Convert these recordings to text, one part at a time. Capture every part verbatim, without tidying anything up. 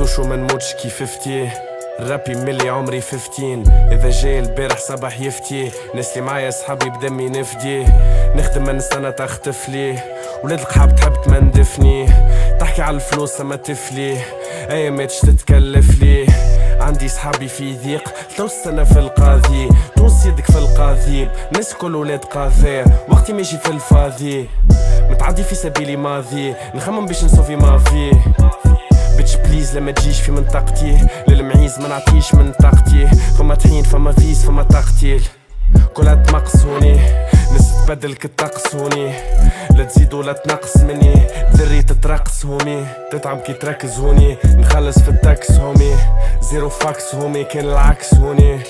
شو منموتش كيف فتيه، رابي ملي عمري خمستاشر. اذا جاي البارح صباح يفتي، ناس اللي معايا صحابي بدمي نفدي. نخدم من سنة تختف لي، ولاد القحاب تحب تمندفني. تحكي على الفلوس اما تفلي، اياماتش تتكلف لي. عندي صحابي في ضيق، ثلاث سنة في القاضي. تونس يدك في القاضي، ناس كل ولاد قاضي. وقتي ماشي في الفاضي، متعدي في سبيلي ماضي. نخمم باش نصوفي مافي. بيتش بليز لما تجيش في منطقتي، للمعيز ما نعطيش من طاقتي. فما طحين فما فيز فما تقتيل، كلها تمقصوني. ناس تبدل كتقصوني، لا تزيد ولا تنقص مني. ذري تترقص هومي، تتعب كي تركز هوني. نخلص في التاكس هومي، زيرو فاكس هومي. كان العكس هوني،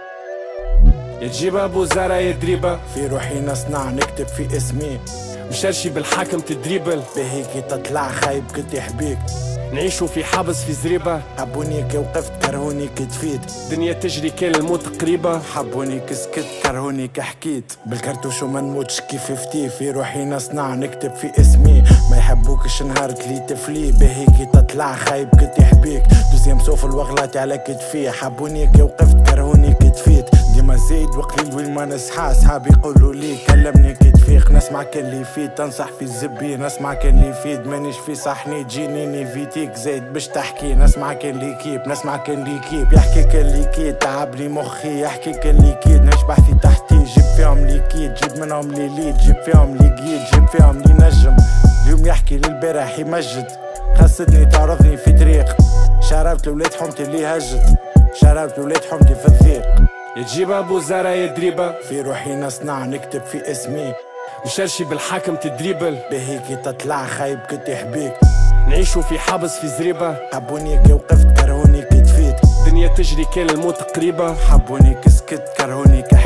يا تجيبها ابو زارة يا دريبة. في روحي نصنع نكتب في اسمي، مشارشي بالحاكم تدريبل. بهيك تطلع خايب كنت يحبيك. نعيشو في حبس في زريبة، حبوني كي وقفت كرهوني كي تفيت. دنيا تجري كان الموت قريبة. حبوني كي سكت كرهوني كي حكيت. بالكرتوش وما نموتش كيف فتي. في روحي نصنع نكتب في اسمي، ما يحبوكش نهار كلي تفلي. بهيك تطلع خايب كنت يحبيك. دوزيام سوفل وغلاتي على كتفي. حبوني كي وقفت كرهوني كي تفيت. ديما زايد وقليل وين ما نصحى. صحابي يقولوا لي كلمني كي تفيق. نسمع كان لي يفيد، تنصح في الزبي. نسمع كان لي يفيد، مانيش في صحني تجيني نيفيتيك زايد باش تحكي. نسمع كان لي كيب، نسمع كان لي كيب. يحكي كان لي كيد، تعب لي مخي. يحكي كان لي كيد، نشبح في تحتي. جيب فيهم لي كيد، جيب منهم لي ليد. جيب فيهم لي جيد، جيب فيهم لي نجم. اليوم يحكي للبارح يمجد. خاصتني تعرضني في طريق. شربت لولاد حومتي اللي هجت. شربت لولاد حومتي في الضيق. يا تجيبها ابو زارة يا دريبة. في روحي نصنع نكتب في اسمي، مشارشي بالحاكم تدريبل. بهيك تطلع خايب كنت يحبيك. نعيشو في حبس في زريبة، حبوني كي وقفت كرهوني كي تفيت. دنيا تجري كان الموت قريبة. حبوني كي سكت كرهوني كي